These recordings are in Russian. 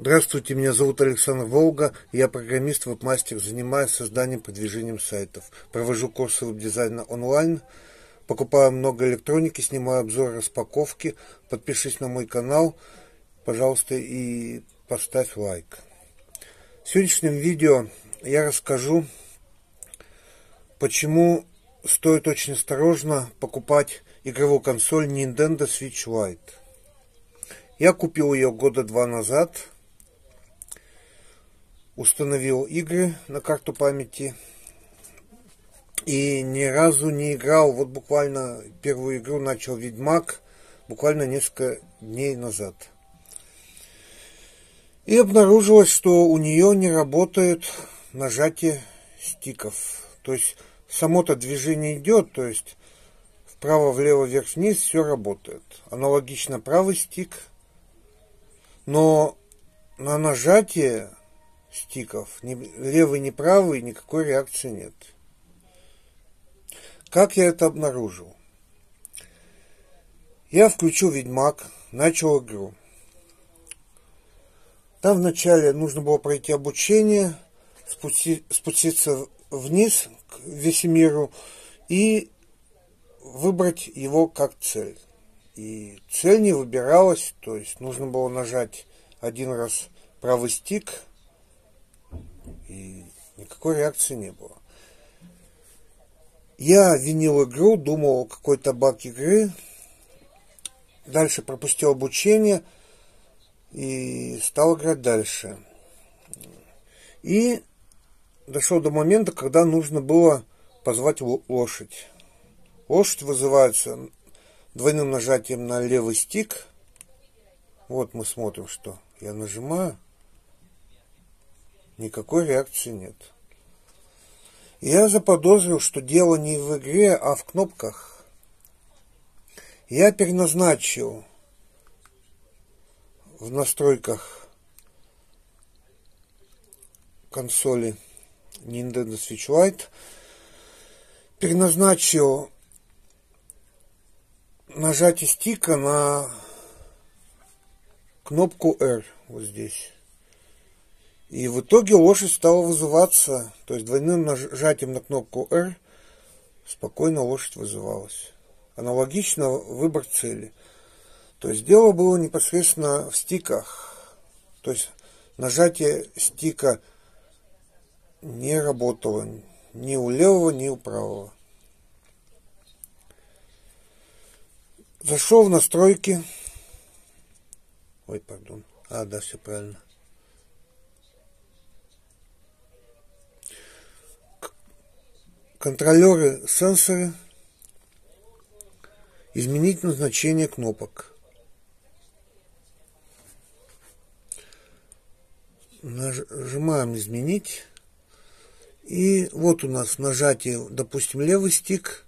Здравствуйте, меня зовут Александр Волга, я программист, веб-мастер, занимаюсь созданием, продвижением сайтов. Провожу курсы веб-дизайна онлайн, покупаю много электроники, снимаю обзоры, распаковки. Подпишись на мой канал, пожалуйста, и поставь лайк. В сегодняшнем видео я расскажу, почему стоит очень осторожно покупать игровую консоль Nintendo Switch Lite. Я купил ее года 2 назад. Установил игры на карту памяти и ни разу не играл. Вот буквально первую игру начал Ведьмак буквально несколько дней назад. И обнаружилось, что у нее не работает нажатие стиков. То есть само-то движение идет, то есть вправо, влево, вверх, вниз все работает. Аналогично правый стик, но на нажатие стиков, ни левый, ни правый, никакой реакции нет. Как я это обнаружил? Я включил Ведьмак, начал игру. Там вначале нужно было пройти обучение, спуститься вниз к Весемиру и выбрать его как цель. И цель не выбиралась, то есть нужно было нажать один раз правый стик, и никакой реакции не было. Я винил игру, думал, какой-то баг игры. Дальше пропустил обучение и стал играть дальше. И дошел до момента, когда нужно было позвать лошадь. Лошадь вызывается двойным нажатием на левый стик. Вот мы смотрим, что я нажимаю. Никакой реакции нет. Я заподозрил, что дело не в игре, а в кнопках. Я переназначил в настройках консоли Nintendo Switch Lite, переназначил нажатие стика на кнопку R вот здесь. И в итоге лошадь стала вызываться, то есть двойным нажатием на кнопку R спокойно лошадь вызывалась. Аналогично выбор цели. То есть дело было непосредственно в стиках. То есть нажатие стика не работало ни у левого, ни у правого. Зашел в настройки. Ой, пардон. Да, все правильно. Контролеры, сенсоры. Изменить назначение кнопок. Нажимаем изменить. И вот у нас нажатие, допустим, левый стик.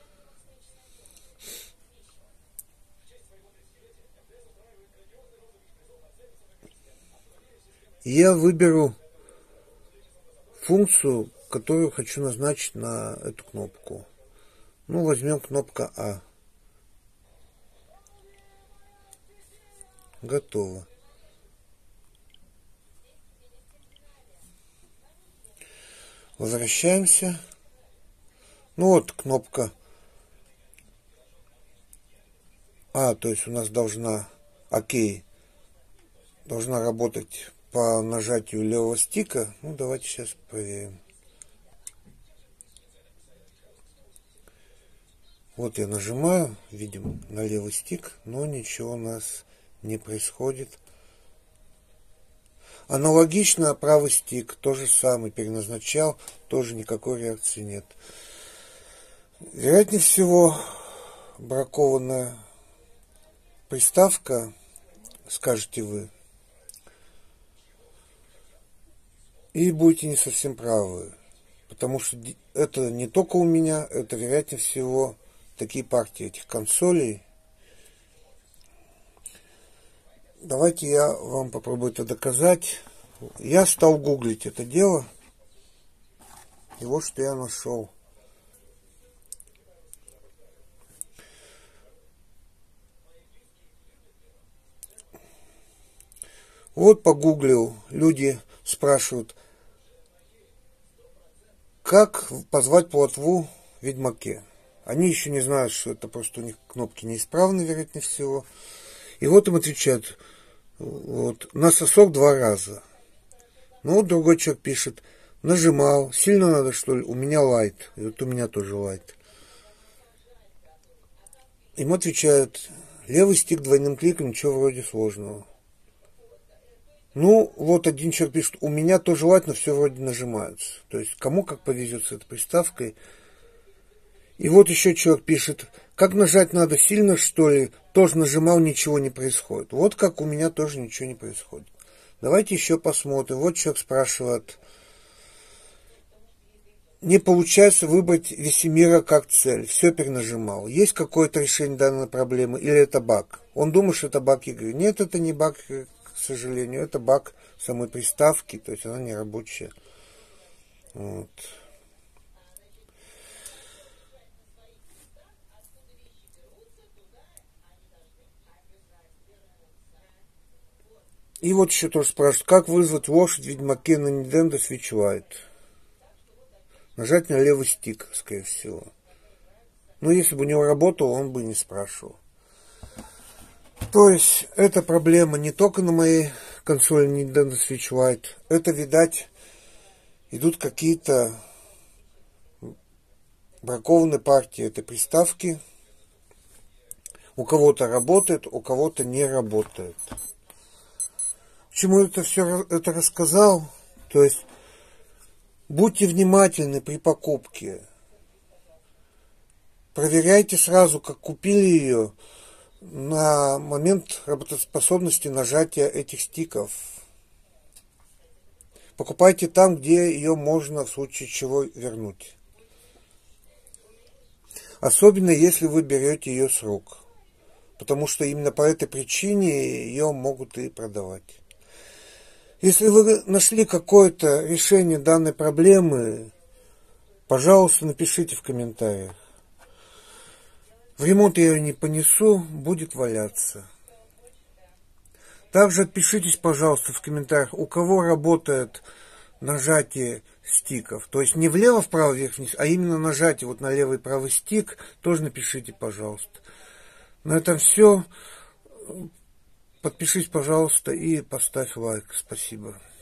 И я выберу функцию, которую хочу назначить на эту кнопку. Ну, возьмем кнопка А. Готово. Возвращаемся. Ну вот кнопка А, то есть у нас должна должна работать по нажатию левого стика. Ну, давайте сейчас проверим. Вот я нажимаю, видим, на левый стик, но ничего у нас не происходит. Аналогично правый стик, то же самое, переназначал, тоже никакой реакции нет. Вероятнее всего, бракованная приставка, скажете вы, и будете не совсем правы, потому что это не только у меня, это вероятнее всего такие партии этих консолей. Давайте я вам попробую это доказать. Я стал гуглить это дело, и вот что я нашел. Вот погуглил, люди спрашивают, как позвать плотву в Ведьмаке. Они еще не знают, что это просто у них кнопки неисправны, вероятнее всего. И вот им отвечают, вот, на сосок 2 раза. Ну, вот другой человек пишет, нажимал, сильно надо, что ли? У меня лайт. И вот у меня тоже лайт. Им отвечают, левый стик двойным кликом, ничего вроде сложного. Ну, вот один человек пишет, у меня тоже лайт, но все вроде нажимаются. То есть, кому как повезет с этой приставкой. И вот еще человек пишет, как нажать надо сильно, что ли? Тоже нажимал, ничего не происходит. Вот как у меня тоже ничего не происходит. Давайте еще посмотрим. Вот человек спрашивает, не получается выбрать Весемира как цель. Все перенажимал. Есть какое-то решение данной проблемы или это баг? Он думает, что это баг игры. Нет, это не баг, к сожалению. Это баг самой приставки. То есть она не рабочая. Вот. И вот еще тоже спрашивают, как вызвать лошадь в Ведьмаке на Nintendo Switch Lite? Нажать на левый стик, скорее всего. Но если бы у него работал, он бы не спрашивал. То есть, эта проблема не только на моей консоли Nintendo Switch Lite. Это, видать, идут какие-то бракованные партии этой приставки. У кого-то работает, у кого-то не работает. Почему это все это рассказал? То есть, будьте внимательны при покупке. Проверяйте сразу, как купили ее, на момент работоспособности нажатия этих стиков. Покупайте там, где ее можно в случае чего вернуть. Особенно, если вы берете ее с рук. Потому что именно по этой причине ее могут и продавать. Если вы нашли какое-то решение данной проблемы, пожалуйста, напишите в комментариях. В ремонт я ее не понесу, будет валяться. Также отпишитесь, пожалуйста, в комментариях, у кого работает нажатие стиков. То есть не влево, вправо, вверх, вниз, а именно нажатие вот на левый и правый стик. Тоже напишите, пожалуйста. На этом все. Подпишись, пожалуйста, и поставь лайк. Спасибо.